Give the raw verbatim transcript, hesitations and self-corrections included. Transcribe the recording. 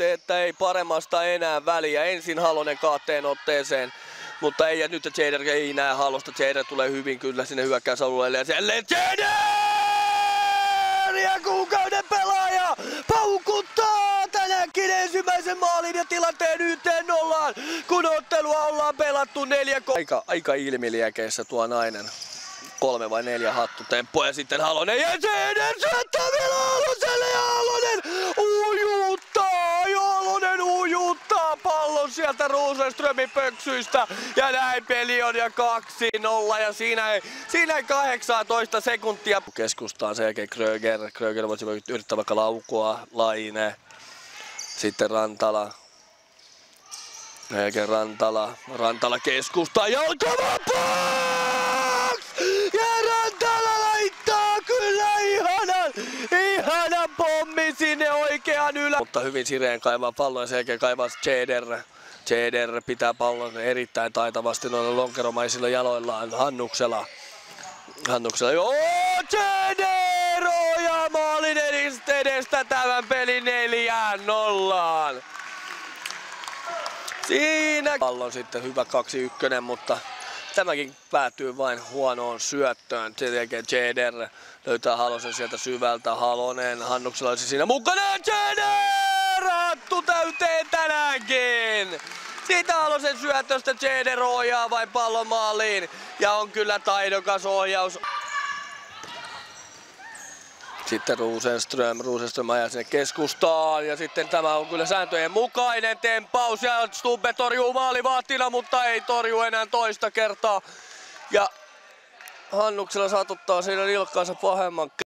periaate, että ei paremmasta enää väliä. Ensin Halonen kahteen otteeseen, mutta ei, ja nyt Jader ei näe Halosta. Jader tulee hyvin kyllä sinne hyökkäysalueelle ja jälleen Jader! Ja kuukauden pelaaja paukuttaa tänäänkin ensimmäisen maalin ja tilanteen yhteen nollaan, kun ottelua ollaan pelattu neljä ko- Aika, aika ilmiliekeissä tuo nainen. Kolme vai neljä hattutemppoa ja sitten Halonen ja Jader syöttää vielä Haloselle ja Halonen ujuttaa ja Halonen ujuttaa pallon sieltä Rosenströmin pöksyistä ja näin peli on ja kaksi nolla ja siinä ei, siinä ei kahdeksantoista sekuntia. Keskustaan sen jälkeen Kröger, Kröger voisi yrittää vaikka laukua, Laine, sitten Rantala. Eikä Rantala, Rantala keskustaa jalkavapaaksi! Ja Rantala laittaa kyllä ihanan, ihanan pommi sinne oikean ylä. Mutta hyvin sireen kaivaa pallon ja sen jälkeen kaivaa Jader. Jader pitää pallon erittäin taitavasti noilla lonkeromaisilla jaloillaan Hannuksella. Hannuksella, joo, Jader! Ja maalin edestä tämän pelin neljään nollaan. Siinä pallon sitten hyvä kaksi yksi, mutta tämäkin päätyy vain huonoon syöttöön. Sen jälkeen Jader löytää Halosen sieltä syvältä. Halonen, Hannuksella olisi siinä mukana. Jader! Hattu täyteen tänäänkin! Siitä Halosen syötöstä Jader ohjaa vain pallon maaliin. Ja on kyllä taidokas ohjaus. Sitten Rosenström, Rosenström ajaa sinne keskustaan ja sitten tämä on kyllä sääntöjen mukainen tempaus ja Stubbe torjuu maalivahtina, mutta ei torju enää toista kertaa. Ja Hannuksella saatuttaa siinä nilkkaansa pahemman.